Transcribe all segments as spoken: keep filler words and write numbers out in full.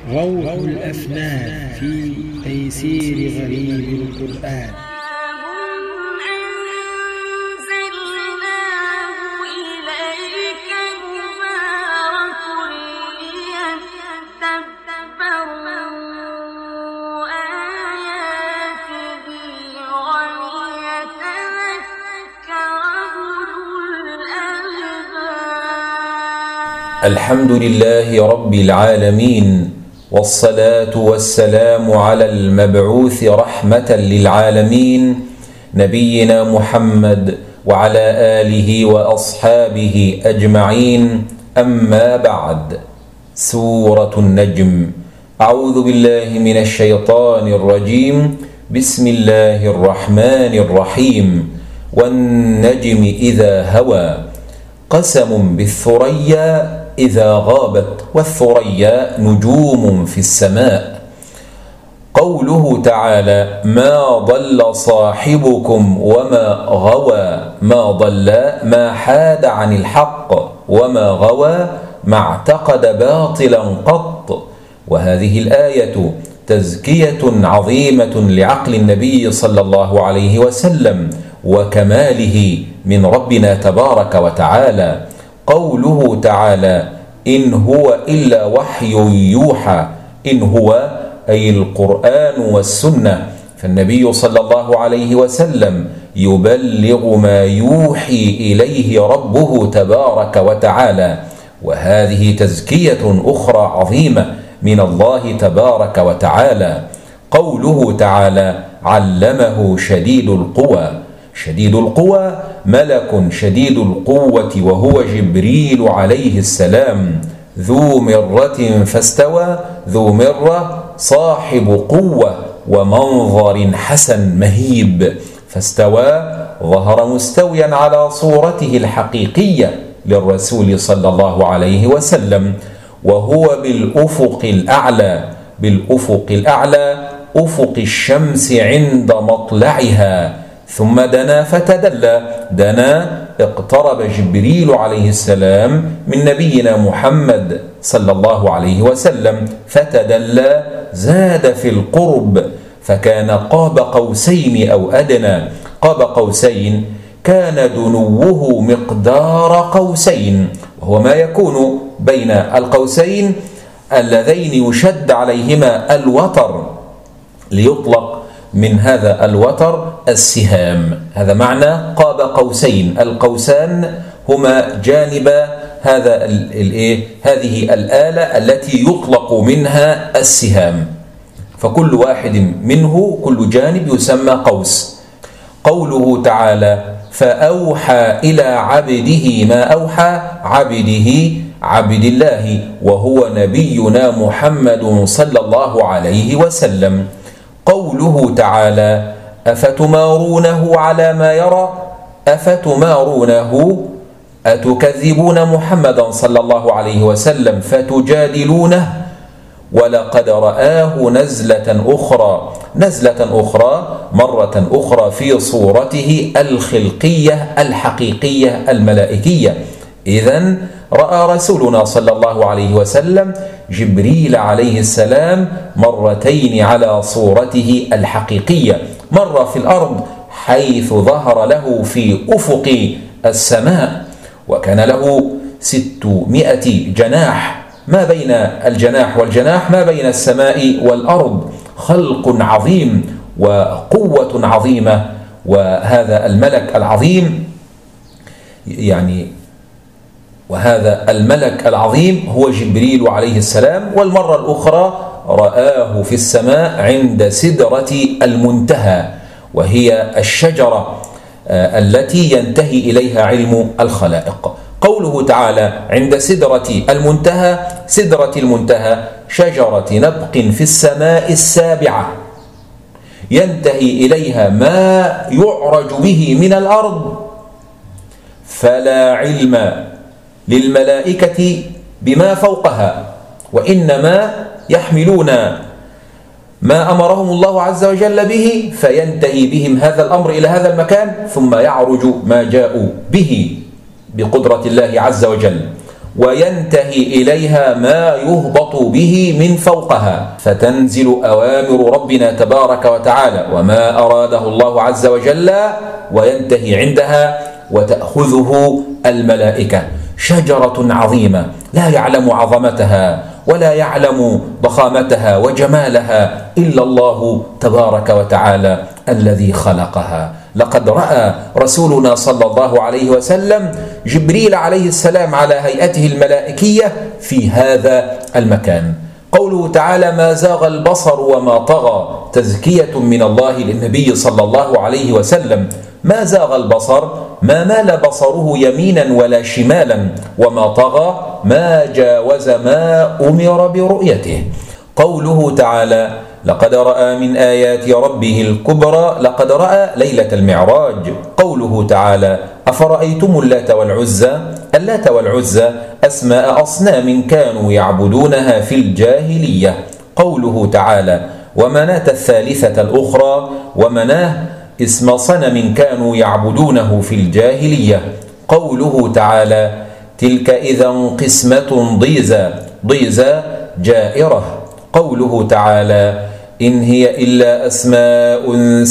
روح الأفنان في تيسير غريب القرآن. الحمد لله رب العالمين، والصلاة والسلام على المبعوث رحمة للعالمين نبينا محمد وعلى آله وأصحابه أجمعين. أما بعد، سورة النجم. أعوذ بالله من الشيطان الرجيم. بسم الله الرحمن الرحيم. والنجم إذا هوى قسم بالثريا إذا غابت، والثريا نجوم في السماء. قوله تعالى: ما ضل صاحبكم وما غوى. ما ضل ما حاد عن الحق، وما غوى ما اعتقد باطلا قط. وهذه الآية تزكية عظيمة لعقل النبي صلى الله عليه وسلم وكماله من ربنا تبارك وتعالى. قوله تعالى: إن هو إلا وحي يوحى. إن هو أي القرآن والسنة، فالنبي صلى الله عليه وسلم يبلغ ما يوحي إليه ربه تبارك وتعالى. وهذه تزكية أخرى عظيمة من الله تبارك وتعالى. قوله تعالى: علمه شديد القوى. شديد القوى ملك شديد القوة، وهو جبريل عليه السلام. ذو مرة فاستوى. ذو مرة صاحب قوة ومنظر حسن مهيب. فاستوى ظهر مستويا على صورته الحقيقية للرسول صلى الله عليه وسلم، وهو بالأفق الأعلى. بالأفق الأعلى أفق الشمس عند مطلعها. ثم دنا فتدلى. دنا اقترب جبريل عليه السلام من نبينا محمد صلى الله عليه وسلم، فتدلى زاد في القرب، فكان قاب قوسين أو أدنى. قاب قوسين كان دنوه مقدار قوسين، وهو ما يكون بين القوسين اللذين يشد عليهما الوتر ليطلق من هذا الوتر السهام. هذا معنى قاب قوسين. القوسان هما جانب هذا الايه هذه الآلة التي يطلق منها السهام، فكل واحد منه كل جانب يسمى قوس. قوله تعالى: فأوحى إلى عبده ما أوحى. عبده عبد الله، وهو نبينا محمد صلى الله عليه وسلم. قوله تعالى: أفتمارونه على ما يرى. أفتمارونه أتكذبون محمدا صلى الله عليه وسلم فتجادلونه. ولقد رآه نزلة أخرى. نزلة أخرى مرة أخرى في صورته الخلقية الحقيقية الملائكية. إذن رأى رسولنا صلى الله عليه وسلم جبريل عليه السلام مرتين على صورته الحقيقية. مرة في الأرض حيث ظهر له في أفق السماء، وكان له ستمائة جناح. ما بين الجناح والجناح ما بين السماء والأرض خلق عظيم وقوة عظيمة. وهذا الملك العظيم يعني وهذا الملك العظيم هو جبريل عليه السلام. والمرة الأخرى رآه في السماء عند سدرة المنتهى، وهي الشجرة التي ينتهي إليها علم الخلائق. قوله تعالى: عند سدرة المنتهى. سدرة المنتهى شجرة نبق في السماء السابعة، ينتهي إليها ما يعرج به من الأرض، فلا علم للملائكة بما فوقها، وإنما يحملون ما أمرهم الله عز وجل به، فينتهي بهم هذا الأمر إلى هذا المكان، ثم يعرج ما جاءوا به بقدرة الله عز وجل. وينتهي إليها ما يهبط به من فوقها، فتنزل أوامر ربنا تبارك وتعالى وما أراده الله عز وجل وينتهي عندها، وتأخذه الملائكة. شجرة عظيمة لا يعلم عظمتها ولا يعلم ضخامتها وجمالها إلا الله تبارك وتعالى الذي خلقها. لقد رأى رسولنا صلى الله عليه وسلم جبريل عليه السلام على هيئته الملائكية في هذا المكان. قوله تعالى: ما زاغ البصر وما طغى، تزكية من الله للنبي صلى الله عليه وسلم. ما زاغ البصر، ما مال بصره يمينا ولا شمالا، وما طغى ما جاوز ما أمر برؤيته. قوله تعالى: لقد رأى من آيات ربه الكبرى، لقد رأى ليلة المعراج. قوله تعالى: أفرأيتم اللات والعزى، اللات والعزى أسماء أصنام كانوا يعبدونها في الجاهلية. قوله تعالى: ومناة الثالثة الأخرى، ومناه اسم صنم كانوا يعبدونه في الجاهلية. قوله تعالى: تلك إذا قسمة ضيزى، ضيزى جائرة. قوله تعالى: إن هي إلا أسماء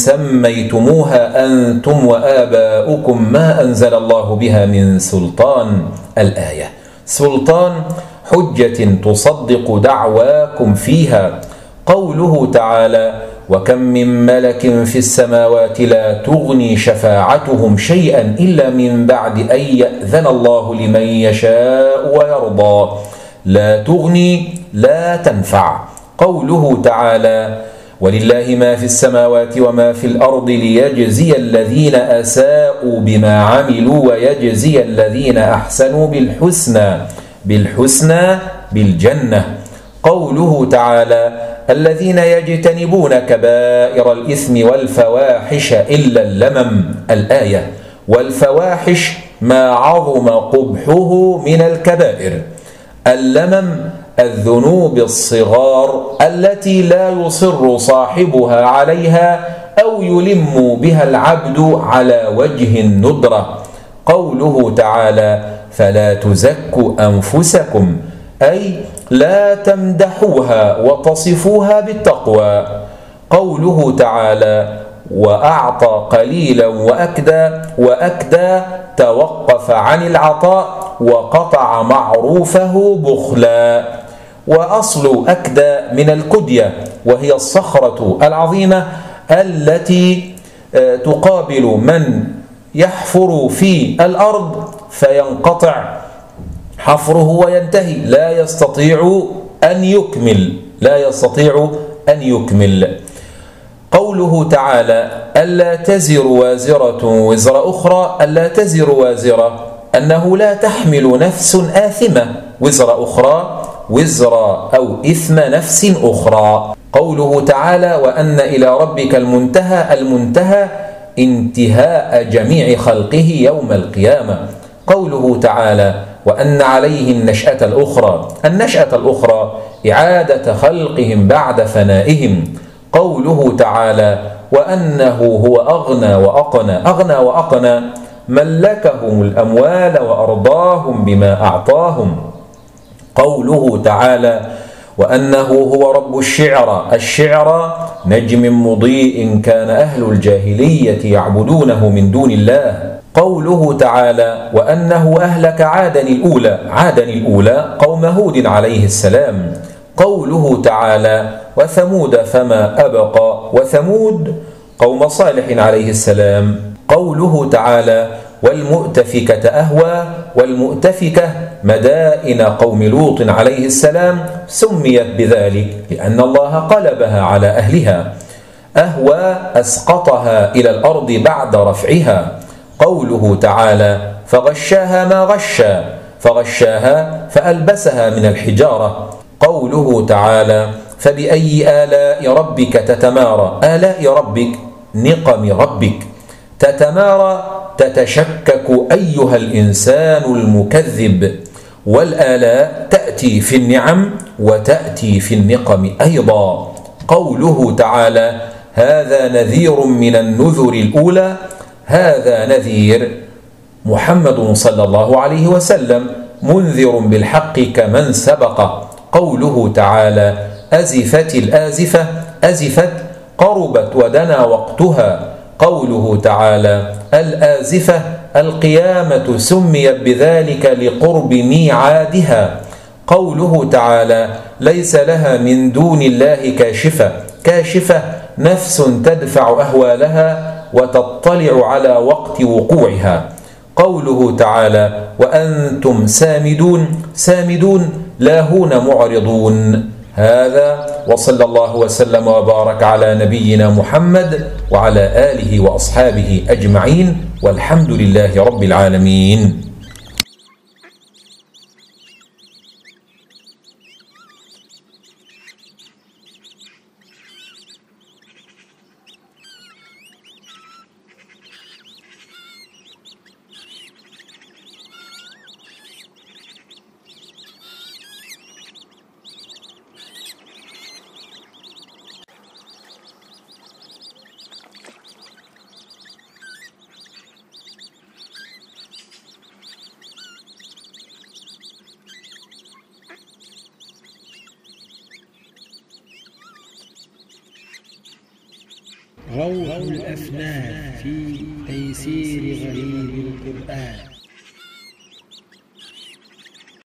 سميتموها أنتم وآباؤكم ما أنزل الله بها من سلطان. الآية. سلطان حجة تصدق دعواكم فيها. قوله تعالى: وكم من ملك في السماوات لا تغني شفاعتهم شيئا إلا من بعد أن يأذن الله لمن يشاء ويرضى. لا تغني لا تنفع. قوله تعالى: ولله ما في السماوات وما في الأرض ليجزي الذين أساءوا بما عملوا ويجزي الذين أحسنوا بالحسنى، بالحسنى بالجنة. قوله تعالى: الذين يجتنبون كبائر الإثم والفواحش إلا اللمم. الآية. والفواحش ما عظم قبحه من الكبائر. اللمم الذنوب الصغار التي لا يصر صاحبها عليها أو يلم بها العبد على وجه الندرة. قوله تعالى: فلا تزكوا أنفسكم، أي لا تمدحوها وتصفوها بالتقوى. قوله تعالى: وأعطى قليلا وأكدى، وأكدى توقف عن العطاء وقطع معروفه بخلا. وأصل أكدى من الكدية، وهي الصخرة العظيمة التي تقابل من يحفر في الأرض فينقطع حفره وينتهي، لا يستطيع أن يكمل، لا يستطيع أن يكمل. قوله تعالى: ألا تزر وازرة وزر أخرى، ألا تزر وازرة أنه لا تحمل نفس آثمة وزر أخرى، وزر أو إثم نفس أخرى. قوله تعالى: وأن إلى ربك المنتهى، المنتهى انتهاء جميع خلقه يوم القيامة. قوله تعالى: وأن عليه النشأة الأخرى، النشأة الأخرى إعادة خلقهم بعد فنائهم. قوله تعالى: وأنه هو أغنى وأقنى، أغنى وأقنى ملكهم الأموال وأرضاهم بما أعطاهم. قوله تعالى: وأنه هو رب الشعرى، الشعرى نجم مضيء كان أهل الجاهلية يعبدونه من دون الله. قوله تعالى: وأنه أهلك عادا الأولى، عادا الأولى قوم هود عليه السلام. قوله تعالى: وثمود فما أبقى، وثمود قوم صالح عليه السلام. قوله تعالى: والمؤتفكة أهوى، والمؤتفكة مدائن قوم لوط عليه السلام سميت بذلك لأن الله قلبها على أهلها. أهوى أسقطها إلى الأرض بعد رفعها. قوله تعالى: فغشاها ما غشا، فغشاها فألبسها من الحجارة. قوله تعالى: فبأي آلاء ربك تتمارى، آلاء ربك نقم ربك، تتمارى تتشكك أيها الإنسان المكذب. والآلاء تأتي في النعم وتأتي في النقم أيضا. قوله تعالى: هذا نذير من النذر الأولى، هذا نذير محمد صلى الله عليه وسلم، منذر بالحق كمن سبق. قوله تعالى أزفت الآزفة، أزفت قربت ودنا وقتها. قوله تعالى الآزفة القيامة سميت بذلك لقرب ميعادها. قوله تعالى ليس لها من دون الله كاشفة، كاشفة نفس تدفع أهوالها وتطلع على وقت وقوعها. قوله تعالى وأنتم سامدون، سامدون لاهون معرضون. هذا وصلى الله وسلم وبارك على نبينا محمد وعلى آله وأصحابه أجمعين، والحمد لله رب العالمين. روح الأفنان في تيسير غريب القرآن.